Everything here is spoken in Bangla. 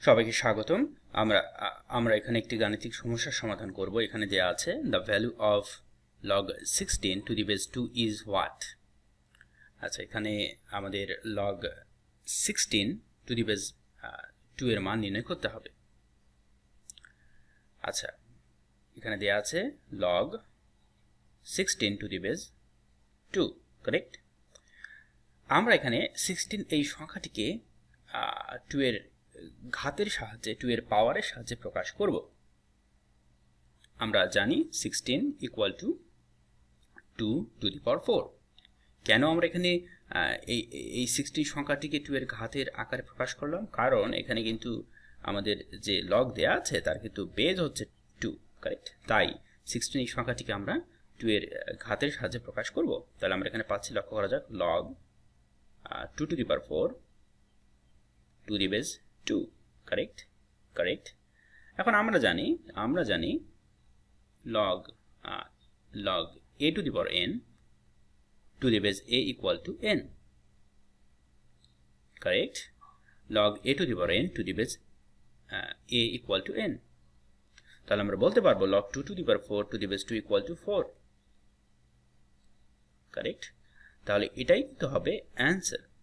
সবাইকে স্বাগতম। আমরা এখানে একটি গাণিতিক সমস্যার সমাধান করব। এখানে দেয়া আছে the value of log 16 to the base 2 is what। আচ্ছা, এখানে আমাদের log 16 to the base 2 এর মান নির্ণয় করতে হবে। আচ্ছা, এখানে দেয়া আছে log 16 to the base 2, correct. আমরা এখানে 16 এই সংখ্যাটিকে 2 এর ঘাতের সাহায্যে 2 এর পাওয়ারের সাহায্যে প্রকাশ করব। আমরা জানি 16 equal to 2 to the power 4। কেন আমরা এখানে এই 16 সংখ্যাটিকে 2 এর ঘাতের আকারে প্রকাশ করলাম? কারণ এখানে কিন্তু আমাদের যে লগ দেয়া আছে তার কিন্তু বেজ হচ্ছে 2, কারেক্ট। তাই 16 এই সংখ্যাটিকে আমরা 2 এর ঘাতের সাহায্যে প্রকাশ করব। তাহলে আমরা এখানে পাচ্ছি, লক্ষ্য করা যাক, log 2 to the power 4 to the base 2, correct correct. এখন আমরা জানি log a to the power n to the base a equal to n, correct। log a to the power n to the base a equal to n, তাহলে আমরা বলতে পারবো log 2 to the power 4 to the base 2 equal to 4, correct। তাহলে এটাই তো হবে অ্যান্সার।